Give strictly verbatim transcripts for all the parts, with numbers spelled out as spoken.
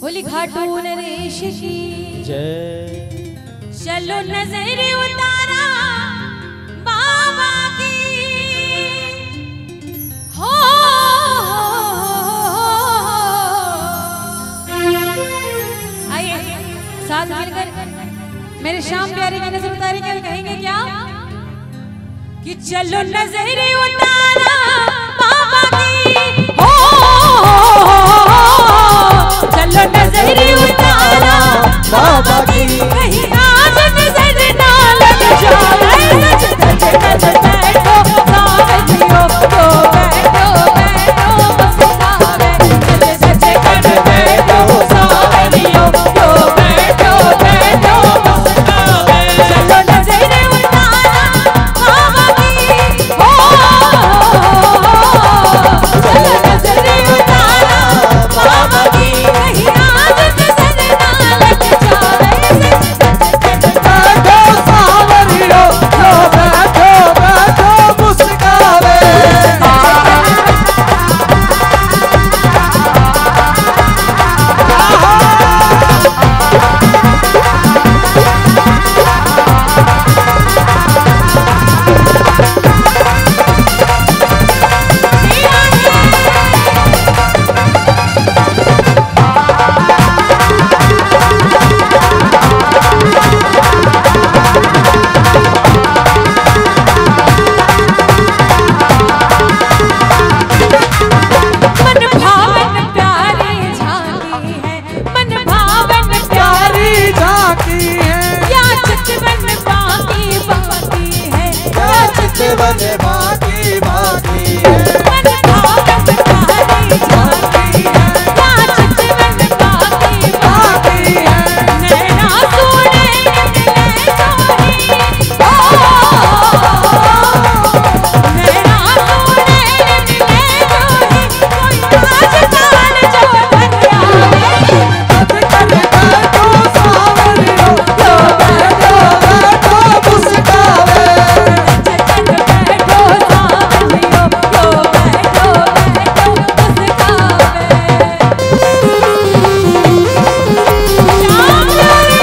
बोली खाटू नरेश की जय। चलो नजर उतारा बाबा की हो, आइए साथ मिलकर मेरे श्याम प्यारे की नजर उतारेंगे और कहेंगे क्या कि चलो नजर उतारा बाबा की हो, चलो नजर उतारा बाबा की कहीं आज नजर ना लग जाए। बैठो बैठो सावरियो तो बैठो बैठो मुस्कावे, सच कर बैठो सावरियो तो बैठो बैठो मुस्कावे। चलो नजर उतारा बाबा की हो, चलो नजर उतारा बाबा की कहीं आज नजर ना लग जाए। बैठो सावरियो तो बैठो बैठो मुस्कावे। मन भावन प्यारी झांकी है, मन भावन प्यारी झांकी है, या चितवन बाकी बाकी है, या चितवन बाकी बाकी है। मन भावन प्यारी झांकी है, या चितवन बाकी बाकी है। नैना सोने निकले जोही हो, नैना सोने निकले जोही, कोई आज काल जो धन्या है। बैठो सावरियो तो बैठो बैठो मुस्कावे। बैठो सावरियो तो बैठो बैठो मुस्कावे। श्याम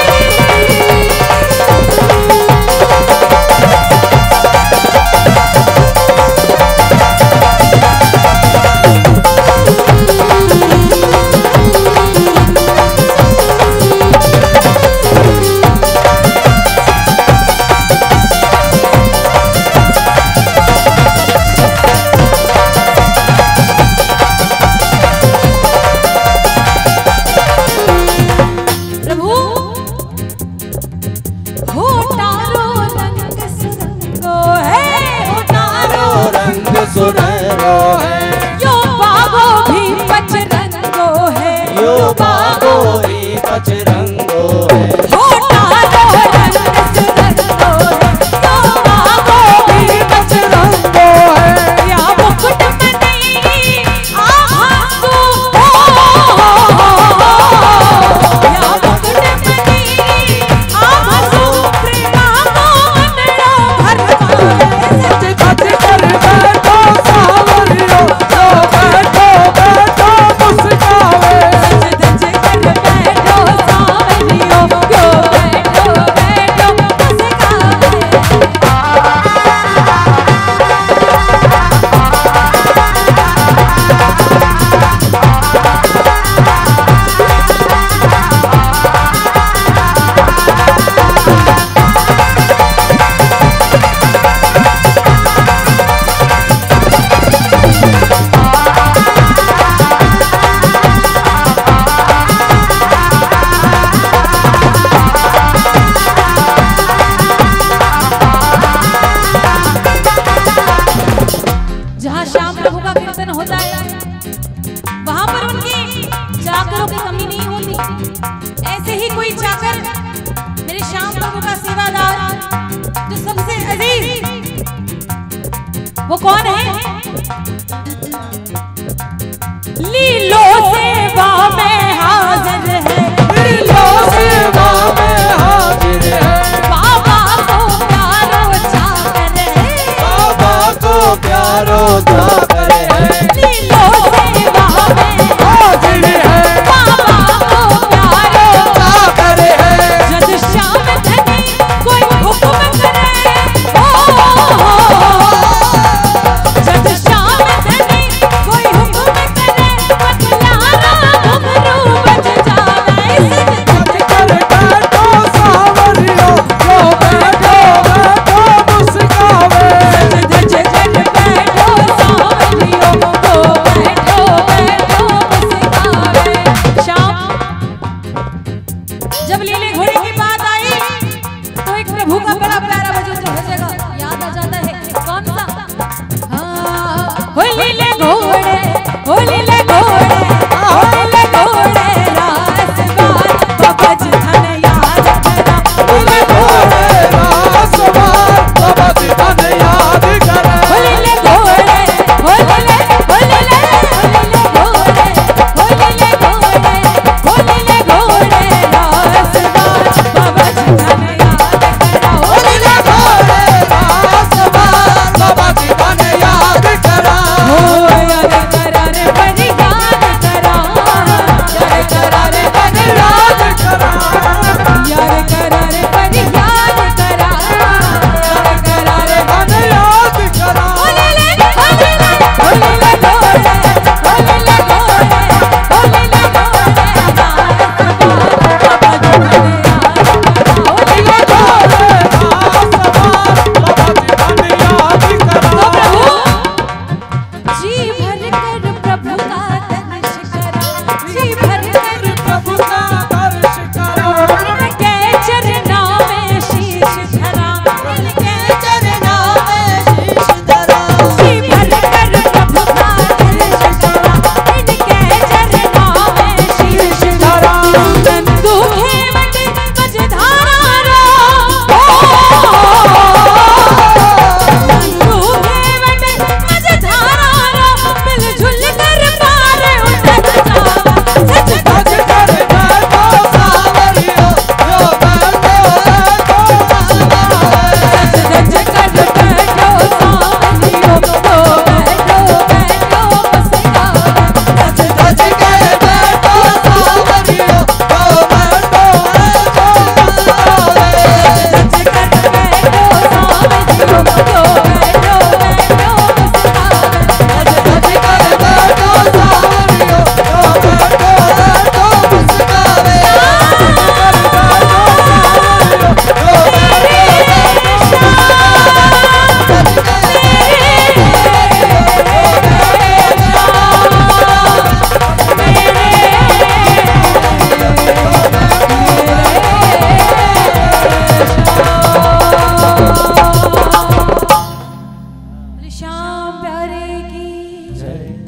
प्रभु होटारो रंग सुरंगो है, होटारो रंग सुनहरो है, यो बागो भी पचरंगो है, यो बागो ही पचरंगो है। होटारो रंग सुरंगो है, यो बागो भी पचरंगो है, या मुकुट मणि आभासु हो, या मुकुट मणि आभासु प्रेमा को अंडो भरमाए। सच कर बैठो सावरियो तो बैठो बैठो मुस्कावे। सच कर बैठो सावरियो तो बैठो बैठो मुस्कावे। जहाँ श्याम प्रभु का कीर्तन होता है वहां पर उनकी चाकरों की कमी नहीं होती। ऐसे ही कोई चाकर मेरे श्याम प्रभु का सेवादार जो सबसे अजीज, वो कौन है? लीलो सेवा में हाजिर है, लीलो सेवा में हाजिर है, बाबा को प्यारो चाकर है, बाबा को प्यारो चाकर है। लीलो सेवा में हाजिर है, बाबा को श्याम प्यारे की जय।